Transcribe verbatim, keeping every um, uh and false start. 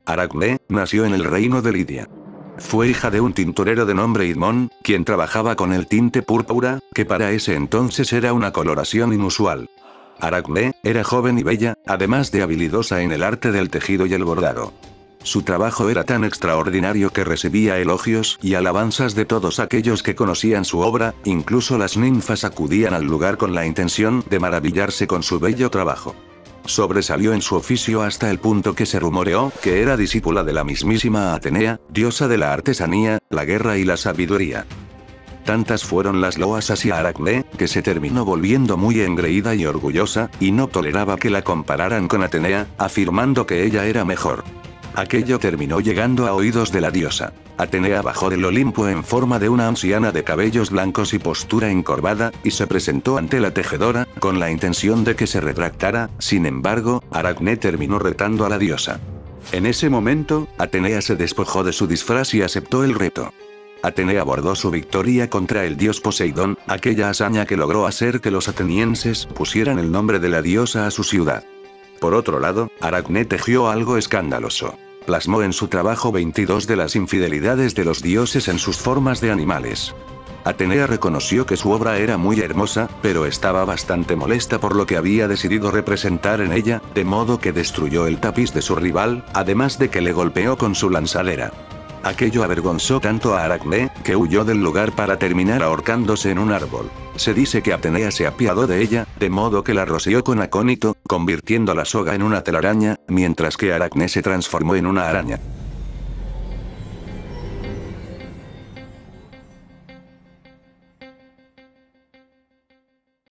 Aracne nació en el reino de Lidia. Fue hija de un tintorero de nombre Idmón, quien trabajaba con el tinte púrpura, que para ese entonces era una coloración inusual. Aracne era joven y bella, además de habilidosa en el arte del tejido y el bordado. Su trabajo era tan extraordinario que recibía elogios y alabanzas de todos aquellos que conocían su obra, incluso las ninfas acudían al lugar con la intención de maravillarse con su bello trabajo. Sobresalió en su oficio hasta el punto que se rumoreó que era discípula de la mismísima Atenea, diosa de la artesanía, la guerra y la sabiduría. Tantas fueron las loas hacia Aracne, que se terminó volviendo muy engreída y orgullosa, y no toleraba que la compararan con Atenea, afirmando que ella era mejor. Aquello terminó llegando a oídos de la diosa. Atenea bajó del Olimpo en forma de una anciana de cabellos blancos y postura encorvada, y se presentó ante la tejedora, con la intención de que se retractara. Sin embargo, Aracne terminó retando a la diosa. En ese momento, Atenea se despojó de su disfraz y aceptó el reto. Atenea bordó su victoria contra el dios Poseidón, aquella hazaña que logró hacer que los atenienses pusieran el nombre de la diosa a su ciudad. Por otro lado, Aracne tejió algo escandaloso. Plasmó en su trabajo veintidós de las infidelidades de los dioses en sus formas de animales. Atenea reconoció que su obra era muy hermosa, pero estaba bastante molesta por lo que había decidido representar en ella, de modo que destruyó el tapiz de su rival, además de que le golpeó con su lanzadera. Aquello avergonzó tanto a Aracne, que huyó del lugar para terminar ahorcándose en un árbol. Se dice que Atenea se apiadó de ella, de modo que la roció con acónito, convirtiendo la soga en una telaraña, mientras que Aracne se transformó en una araña.